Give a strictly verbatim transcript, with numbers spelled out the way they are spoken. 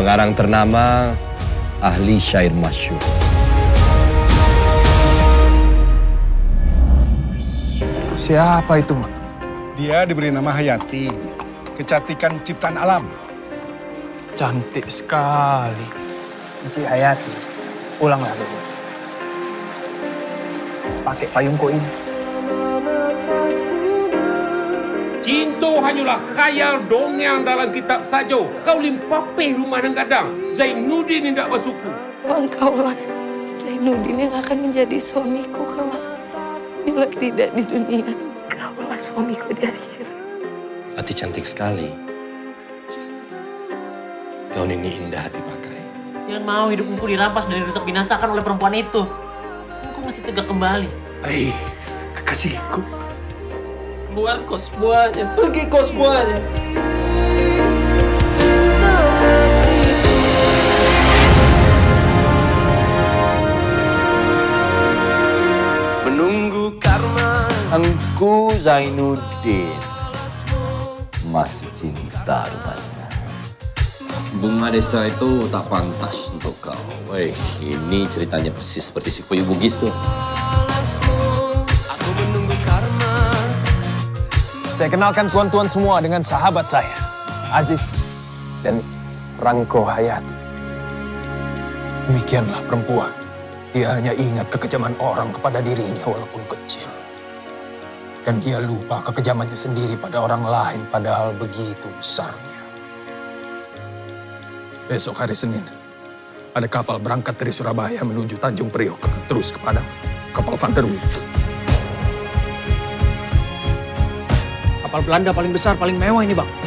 pengarang ternama, ahli syair masyhur. Siapa itu, Mak? Dia diberi nama Hayati, kecantikan ciptaan alam. Cantik sekali. Encik Hayati, pulanglah dulu. Pakai payungku ini. Cinta hanyalah khayal dongeng dalam kitab saja. Kau limpapih rumah dan gadang. Zainuddin tidak bersuku. Engkaulah Zainuddin yang akan menjadi suamiku kelak. Bila tidak di dunia, kaulah suamiku di akhirat. Hati cantik sekali. Gaun ini indah hati pakai. Jangan mau hidupku dirampas dan dirusak binasakan oleh perempuan itu. Engkau mesti tegak kembali. Hai, kekasihku. Keluar kau semuanya, pergi kau semuanya. Menunggu karma. Engku Zainuddin masih cinta rupanya. Bunga desa itu tak pantas untuk kau. Weh, ini ceritanya persis seperti si Puyuh Bugis tuh. Aku menunggu karma. Saya kenalkan tuan-tuan semua dengan sahabat saya, Aziz dan Rangko Hayati. Demikianlah perempuan. Dia hanya ingat kekejaman orang kepada dirinya walaupun kecil. Dan dia lupa kekejamannya sendiri pada orang lain padahal begitu besarnya. Besok hari Senin, ada kapal berangkat dari Surabaya menuju Tanjung Priok, terus ke Padang. Kapal Van der Wijk. Kapal Belanda paling besar, paling mewah ini, Bang.